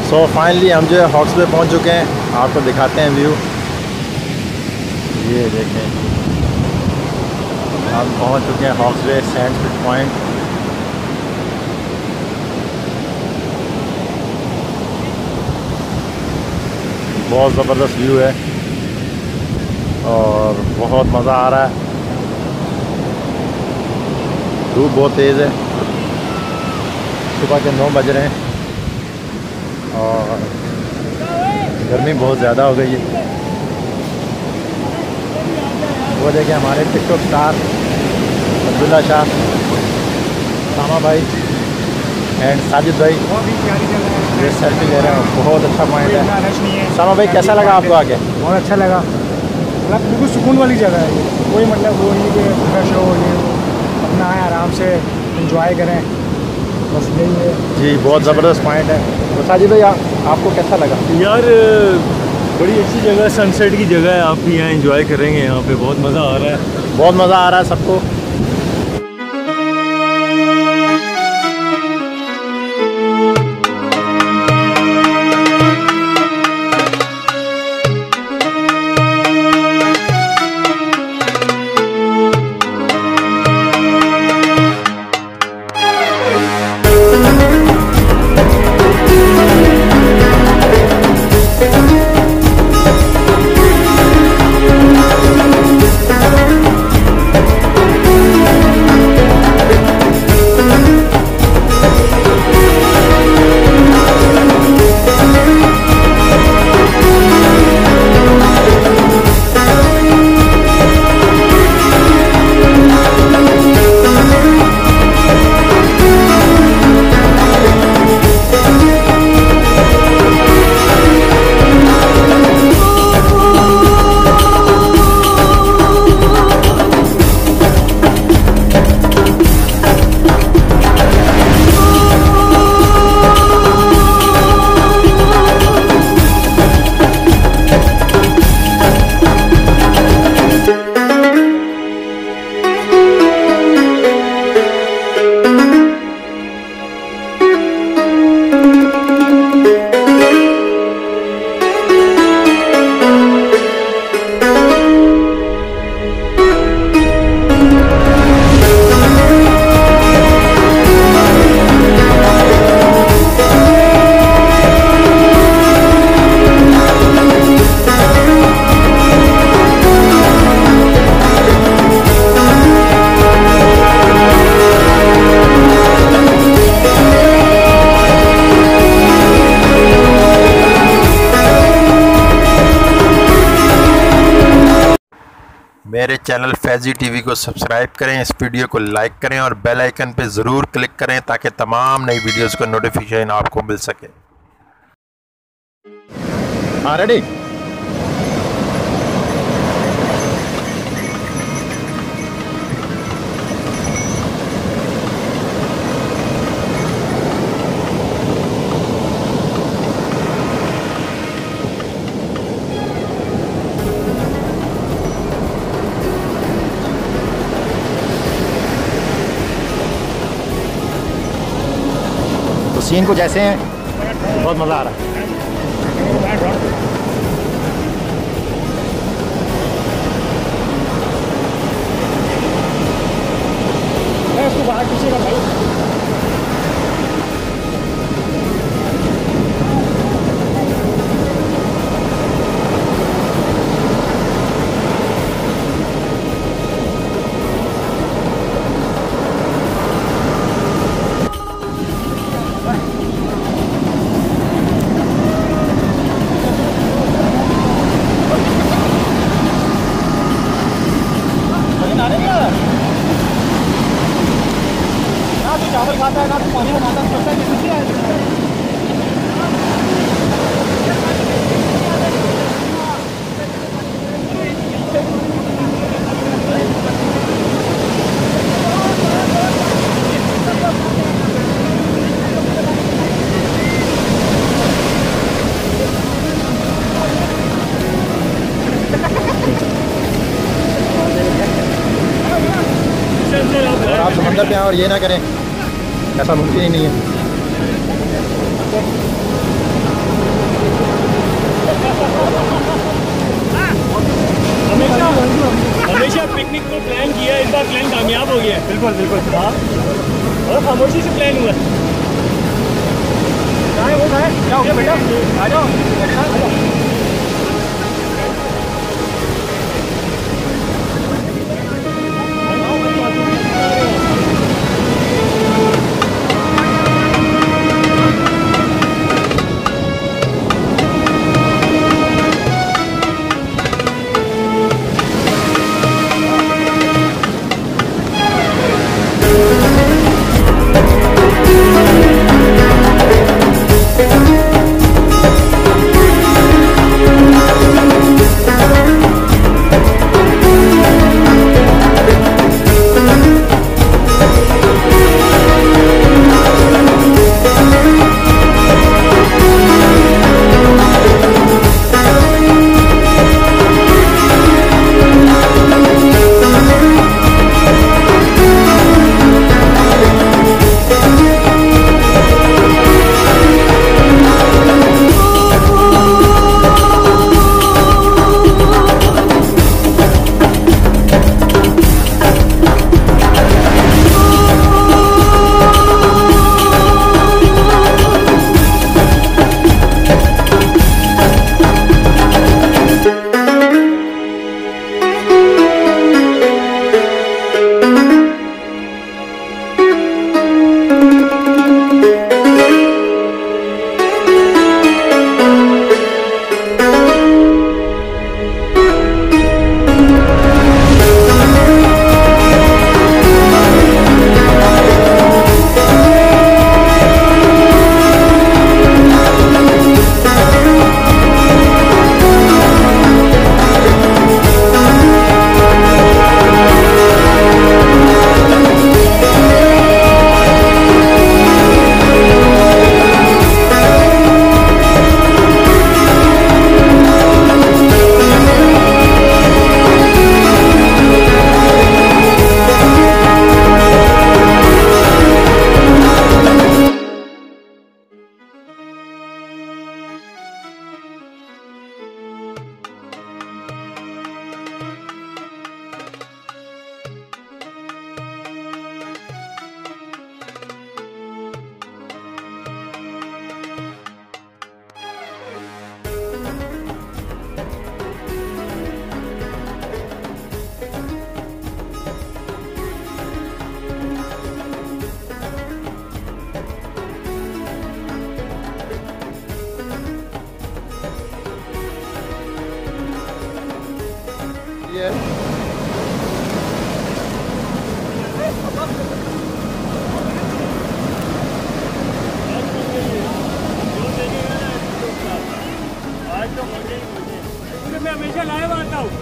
So finally हम जो है हॉक्स पे पहुँच चुके हैं। आपको दिखाते हैं व्यू। ये देखें, हम पहुँच चुके हैं हॉक्स पे सैंड स्पिट पॉइंट। बहुत ज़बरदस्त व्यू है और बहुत मज़ा आ रहा है। धूप बहुत तेज़ है, सुबह के 9 बज रहे हैं और गर्मी बहुत ज़्यादा हो गई है। वो देखिए हमारे टिकटॉक स्टार अब्दुल्ला शाह, सामा भाई एंड साजिद भाई ये सेल्फी ले रहे हैं। बहुत अच्छा पॉइंट है। सामा भाई कैसा लगा आपको आके? बहुत अच्छा लगा, मतलब बिल्कुल सुकून वाली जगह है ये। कोई मतलब वो नहीं कि फ्रेश हो, ये अपना है आराम से एंजॉय करें, बस यही है जी। बहुत ज़बरदस्त पॉइंट है। तो साजिद भाई आपको कैसा लगा? यार बड़ी अच्छी जगह, सनसेट की जगह है। आप भी यहाँ एंजॉय करेंगे, यहाँ पे बहुत मज़ा आ रहा है। बहुत मज़ा आ रहा है सबको। मेरे चैनल फैजी टीवी को सब्सक्राइब करें, इस वीडियो को लाइक करें और बेल आइकन पे ज़रूर क्लिक करें ताकि तमाम नई वीडियोस का नोटिफिकेशन आपको मिल सके। हाँ रेडी। सीन कुछ ऐसे हैं, बहुत मज़ा आ रहा है। इसको बाहर खींचेगा भाई। चावल खाता है ना तो पानी बनाता है, सोचता है किसी और आप समंदर पे आए और ये ना करें, ऐसा मुमकिन ही नहीं है। बेटा, आ जाओ। ये मैं हमेशा लाइव आता हूँ।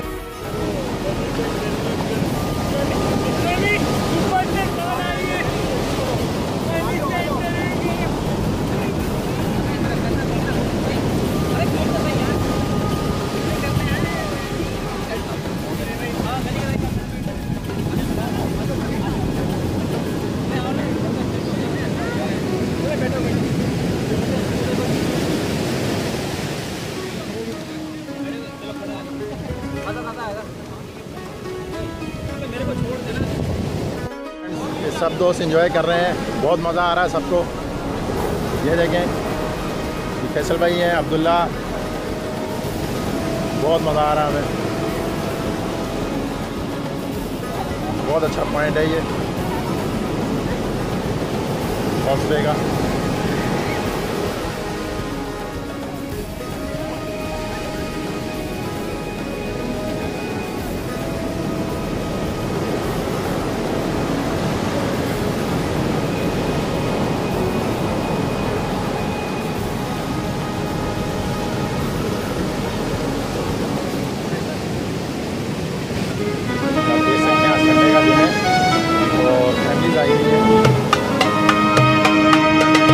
ये सब दोस्त एंजॉय कर रहे हैं, बहुत मज़ा आ रहा है सबको। ये देखें, ये फैसल भाई हैं, अब्दुल्ला, बहुत मज़ा आ रहा है हमें। बहुत अच्छा पॉइंट है ये हॉस्टे का। संडे का दिन है और फैमिलीज आई हुई है।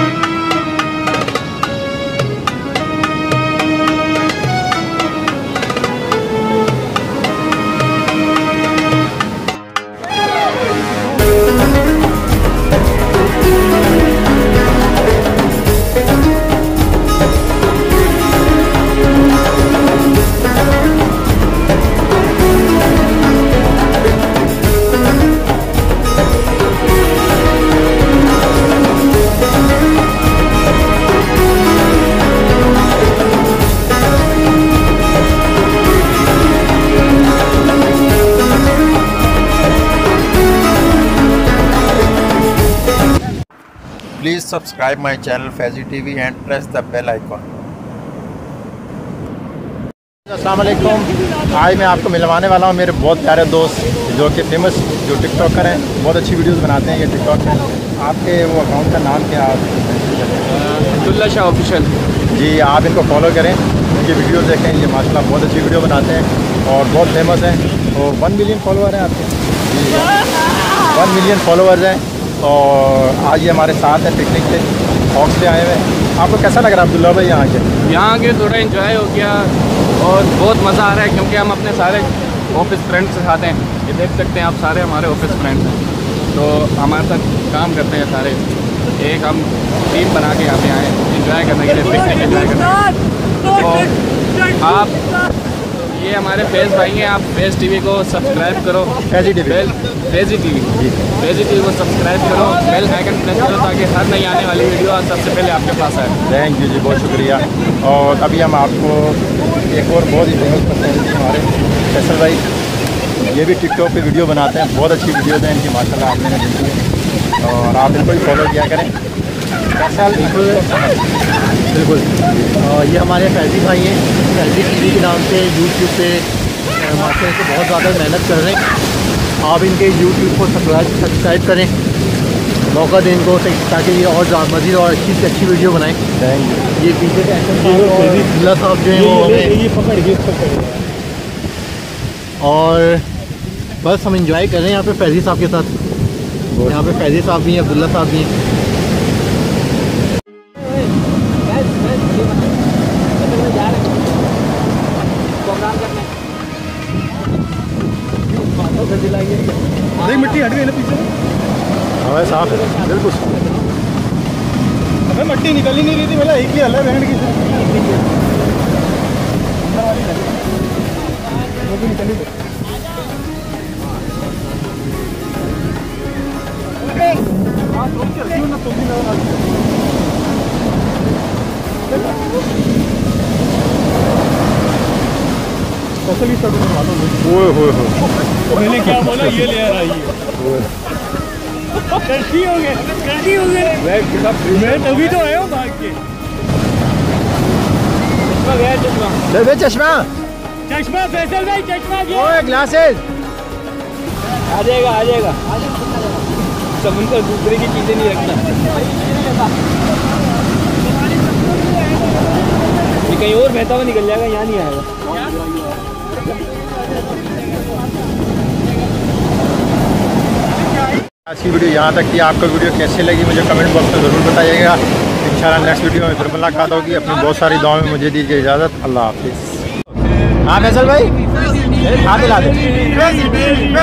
subscribe my channel Faizy TV and press the bell icon. अस्सलाम वालेकुम। आज मैं आपको मिलवाने वाला हूँ मेरे बहुत प्यारे दोस्त जो कि फेमस जो टिकटॉकर हैं, बहुत अच्छी वीडियोस बनाते हैं ये टिकटॉक में। आपके वो अकाउंट का नाम क्या है? अब्दुल्ला शाह ऑफिशियल। जी, आप इनको फॉलो करें, इनकी वीडियो देखें। ये माशाल्लाह बहुत अच्छी वीडियो बनाते हैं और बहुत फेमस हैं। और 1 मिलियन फॉलोअर हैं आपके। जी, 1 मिलियन फॉलोअर्स हैं। और आज ये हमारे साथ हैं पिकनिक पे, हॉक्स पे आए हुए हैं। आपको कैसा लग रहा है अब्दुल्ला भाई यहाँ के? यहाँ के थोड़ा एंजॉय हो गया और बहुत मज़ा आ रहा है क्योंकि हम अपने सारे ऑफिस फ्रेंड्स के साथ हैं। ये देख सकते हैं आप, सारे हमारे ऑफिस फ्रेंड्स हैं, तो हमारे साथ काम करते हैं सारे। एक हम टीम बना के यहाँ पे आए एंजॉय करने के लिए, पिकनिक एंजॉय करने के लिए। तो आप ये हमारे फेस भाई हैं, आप फेस टीवी को सब्सक्राइब करो। फैजी टीवी फेजी टीवी को सब्सक्राइब करो, बेल आइकन प्रेस करो ताकि हर नई आने वाली वीडियो सबसे पहले आपके पास आए। थैंक यू जी, बहुत शुक्रिया। और अभी हम आपको एक और बहुत ही फेमस पर्सन हमारे फैसल भाई, ये भी टिकटॉक पे वीडियो बनाते हैं। बहुत अच्छी वीडियोज़ हैं इनकी माशाल्लाह, आपने देखी है और आप इनको भी फॉलो किया करें। बिल्कुल। ये हमारे फैजी भाई हैं, फैजी टीवी के नाम से यूट्यूब पे माशाल्लाह से बहुत ज़्यादा मेहनत कर रहे हैं। आप इनके यूट्यूब को सब्सक्राइब करें, मौका दें इनको ताकि ये और मज़ीद और अच्छी से अच्छी वीडियो बनाएं। ये पीछे के अब्दुल्ला साहब जो हैं वो और बस हम इंजॉय कर रहे हैं यहाँ पे फैजी साहब के साथ। यहाँ पे फैजी साहब भी हैं, अब्दुल्ला साहब भी हैं। अरे मिट्टी हट गई ना पीछे। हवा साफ है बिल्कुल। अबे मिट्टी निकल ही नहीं रही थी, मेरा एक ही हल है बैंड की वो भी निकली। मैंने क्या बोला, ये ले आ रहा है। गलती हो गए। मैं तभी तो आया हूँ भाग के। चश्मा चश्मा फैसल भाई, चश्मा ग्लासेस आ जाएगा। समन को दूसरे की चीज़ें नहीं रखना, ये कहीं और बहता हुआ निकल जाएगा, यहाँ नहीं आएगा। आज की वीडियो यहाँ तक थी। आपको वीडियो कैसी लगी मुझे कमेंट बॉक्स में ज़रूर बताइएगा। इंशाल्लाह नेक्स्ट वीडियो में फिर मुलाकात होगी। अपनी बहुत सारी दुआओं में मुझे दीजिए इजाज़त। अल्लाह हाफिज़। हाँ फैसल भाई, हाथ हिला दे।